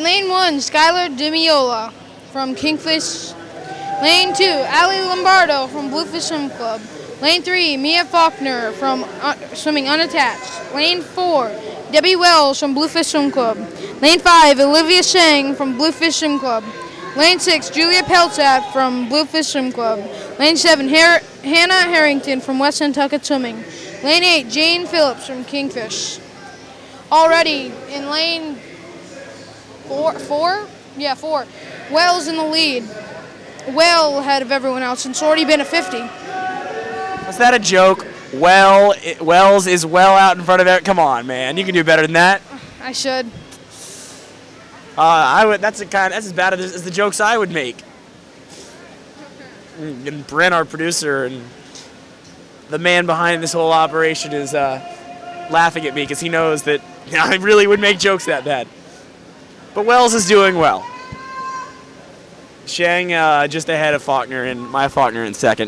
lane 1, Skylar Demiola from Kingfish. Lane 2, Ali Lombardo from Bluefish Swim Club. Lane 3, Mia Faulkner from Swimming Unattached. Lane 4, Debbie Wells from Bluefish Swim Club. Lane 5, Olivia Sheng from Bluefish Swim Club. Lane 6, Julia Peltzat from Bluefish Swim Club. Lane 7, Hannah Harrington from West Nantucket Swimming. Lane 8, Jane Phillips from Kingfish. Already in lane 4, Wells in the lead. Well ahead of everyone else, and it's already been a 50. Was that a joke? Wells is well out in front of it. Come on, man. You can do better than that. I should. That's as bad as the jokes I would make. And Brent, our producer, and the man behind this whole operation is laughing at me because he knows that I really would make jokes that bad. But Wells is doing well. Sheng just ahead of Faulkner and Maya Faulkner in second.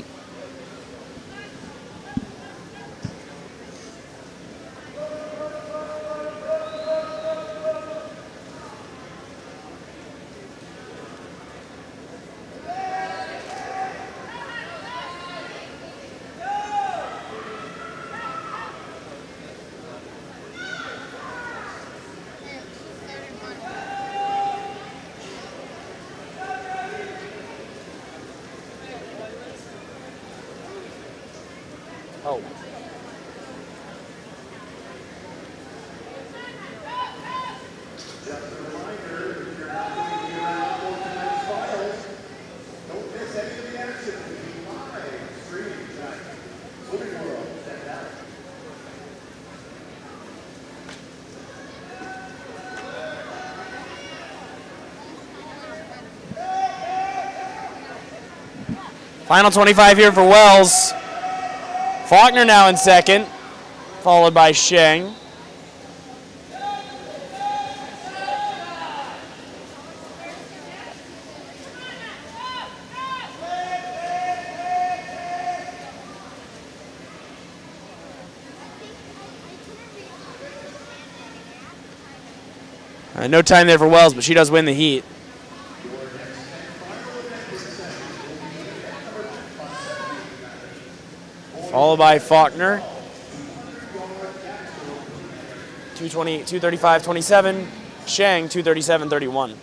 Oh. Final 25 here for Wells. Faulkner now in second, followed by Sheng. No time there for Wells, but she does win the heat. Followed by Faulkner. 2:35.27. Sheng 2:37.31.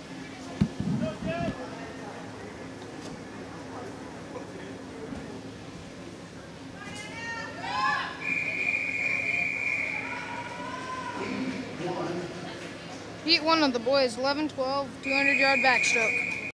Heat 1 of the boys, 11-12, 200-yard backstroke.